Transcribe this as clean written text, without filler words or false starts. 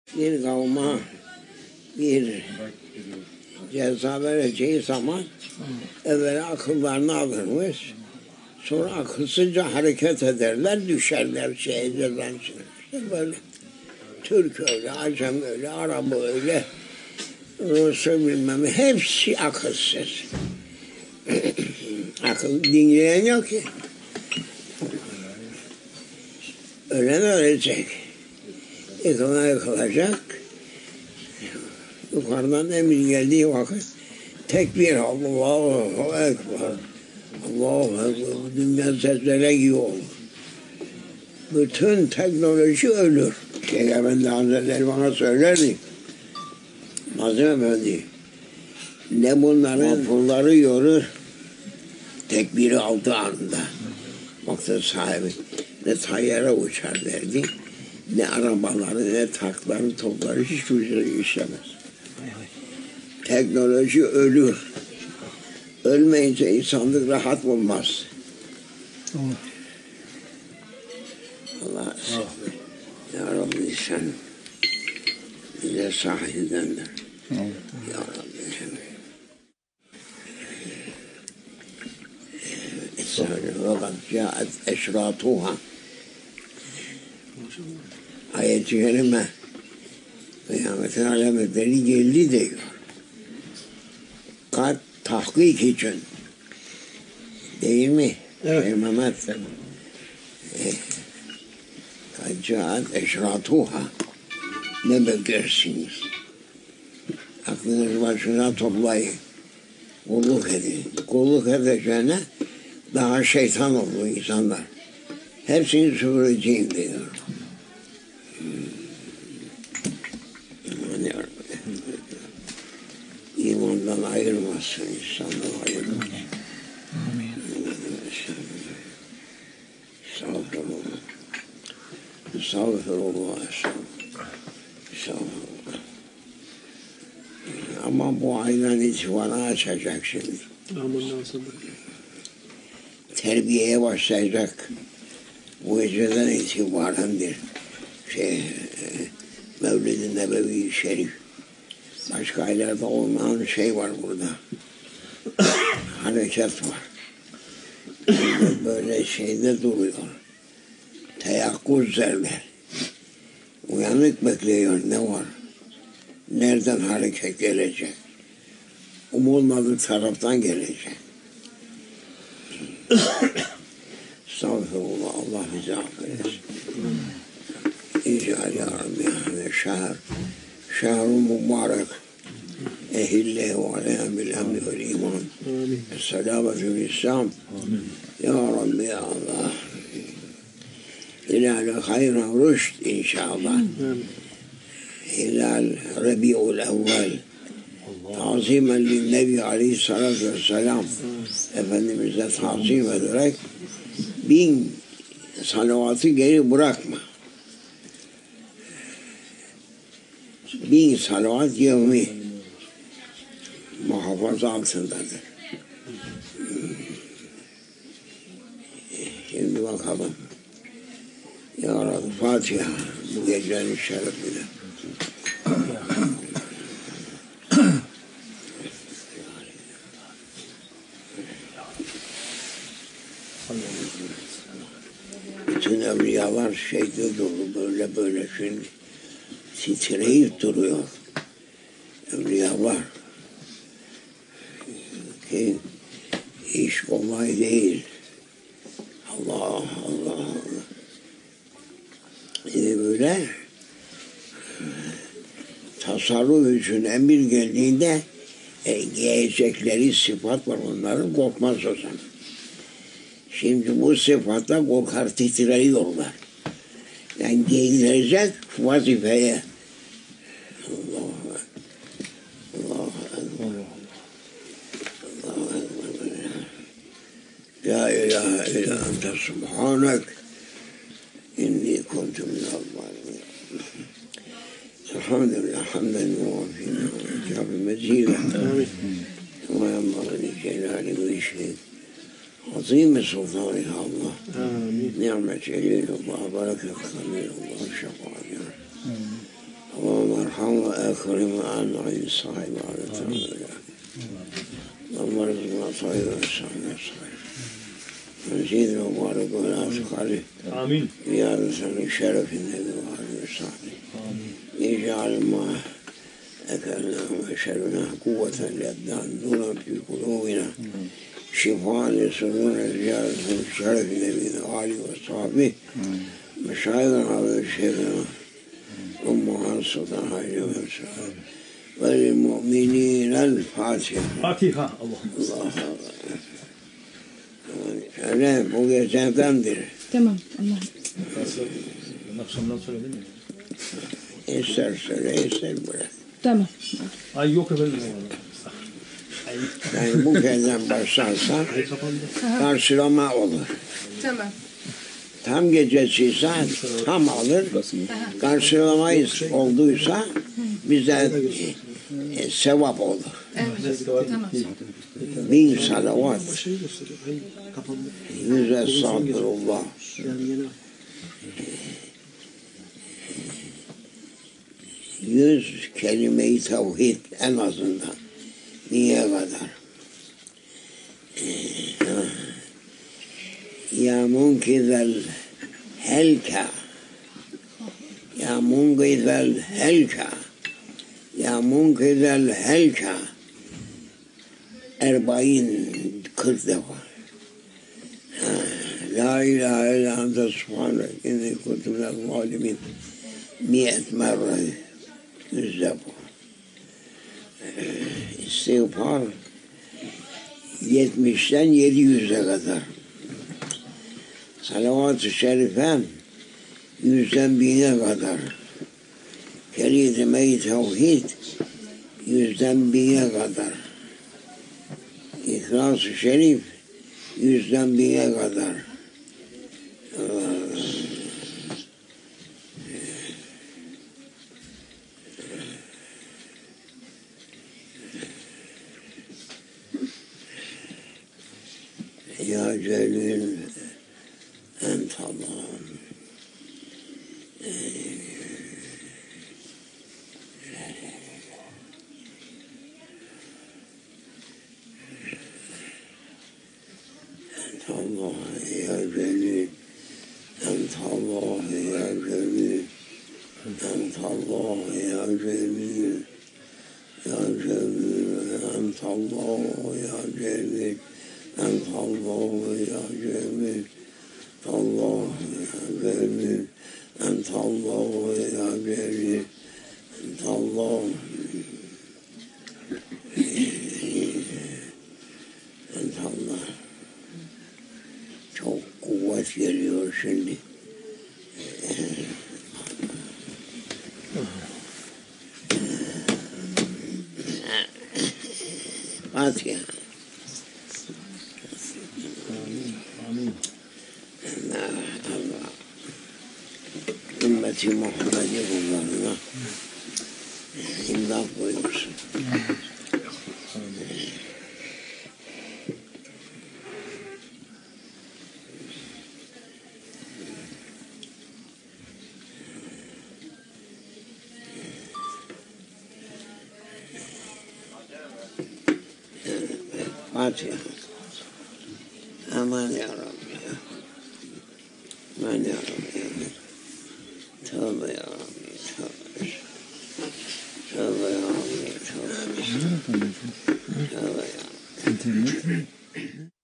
Bir kavma bir ceza vereceği zaman evvela akıllarını alırmış. Sonra akılsızca hareket ederler, düşerler cezanın içine. İşte böyle. Türk öyle, Acem öyle, Arap öyle, Rus bilmem hepsi akılsız. Akıl dinleyen yok ki. Ölen ölecek. Yıkılacak. Yukarıdan emir geldiği vakit tekbir, Allahu Ekber, Allahu Ekber, dünya seslere gibi olur. Bütün teknoloji ölür. Şeyh Efendi Hazretleri bana söylerdi. Nazım Efendi, ne bunların pulları yorur, tekbiri aldığı anda. Baktı sahibi, ne tayyara uçar derdi, ne arabaları, ne tankları, topları hiçbir şey işlemez. Teknoloji ölür. Ölmeyince insanlık rahat bulmaz. Allah ya Rabbi sen bize sahidendir. Ya Rabbi sen. Fakat caet eşratuha. Ayet-i kerime kıyametin alametleri geldi diyor. Kat tahkik için. Değil mi? Evet. Mehmet kad caet eşratuha. Ne beklersiniz? Aklınız başına toplayın. Kulluk edin. Kulluk edeceğine daha şeytan oldu insanlar. Hepsini süpüreceğim diyor. İmandan ayırmasın, insandan ayırmasın. Amin. Estağfurullah. Estağfurullah. Estağfurullah. Ama bu aydan itibaren açacak şimdi. Terbiyeye başlayacak. Bu geceden itibarendir. Mevlid-i Nebevi Şerif. Başka aylarda olmayan şey var burada. Hareket var. Böyle şeyde duruyor. Teyakkuz derler. Uyanık bekliyor ne var? Nereden hareket gelecek? Umulmadık taraftan gelecek. Estağfurullah. Allah bizi affetsin. İcâl ya Rabbi şehr-ı mübarek ehille ve aleyhem bil hamdi vel iman es-selametü vel İslam ya Rabbi ya Allah hilal hayra rüşd inşallah hilal Rabi'ul evvel tazimen lil nebi aleyhissalatu vesselam Efendimiz'e tazim ederek 1000 salavatı geri bırakma. 1000 salavat yevmi muhafaza altındadır. Şimdi bakalım. Ya Rabbi Fatiha bu gecenin şerefine. Bütün evliyalar şeyde durdu böyle şimdi. Titreyip duruyor. Evliyalar. Ki iş kolay değil. Allah Allah Allah. Böyle tasarruf için emir geldiğinde giyecekleri sıfat var onların korkmaz o zaman. Şimdi bu sıfatla korkar titriyorlar. Yani gelecek vazifeye. La ilahe illa ente subhanek inni kuntu minel zalimin. Elhamdülillah hamden muafina ve icabı mezîden ve yanbağını celâli ve işlik azîm-i sultân-i Allah ni'met celîlullah bereket kamîlullah şefâ'yâ Allah'ım أكرم عن عين صاحب على تعالى اللهم ارزقنا طيب وسعنا صحيح نزيد مبارك ولا تقل آمين زيادة لشرف النبي وعلى وصحبه يجعل ما أكلنا وشربنا قوة لأبدان نورا في قلوبنا شفاء لصدورنا زيادة لشرف النبي وعلى وصحبه مشايخنا وشيخنا أمها السلطان جميعا وللمؤمنين الفاتحة فاتحة اللهم الله أنا بقول سنتمدر Tamam. Allah. Akşamdan söyledin mi? İster söyle ister bırak. Tamam. Ay yok efendim. Yani bu kezden başlarsa Ay kapandı. karşılama olur. Tamam. Tam gecesiyse tam alır. Karşılamayız olduysa bize sevap olur. Evet. Tamam. 1000 salavat. 100 estağfurullah. 100 kelime-i tevhid en azından. Niye kadar? Ya munkizel helka. Ya munkizel helka. Ya munkizel helka. 40 defa. La ilahe illa ente subhanek inni kuntu minel zalimin. 100 merre 100 defa. İstiğfar 70'ten 700'e kadar. Salavat-ı şerife 100'den 1000'e kadar. Kelime-i tevhid 100'den 1000'e kadar. İhlas-ı şerif 100'den 1000'e kadar. Ya Celil Ent Allah'ım. Ent Allah ya Celil. Ent Allah ya Celil. Ent Allah ya Celil. Ya Celil. Ent Allah ya Celil. أنت الله يا جميل الله يا جميل أنت الله يا جميل أنت الله أنت الله çok kuvvet geliyor şimdi. Fatiha. Allah ümmeti Muhammed'i kullarına imdat buyursun. Fatiha. Aman ya Rabbi. Aman ya Rabbi. Tövbe ya Rabbi. Tövbe. Tövbe ya Rabbi. Tövbe. Tövbe ya Rabbi.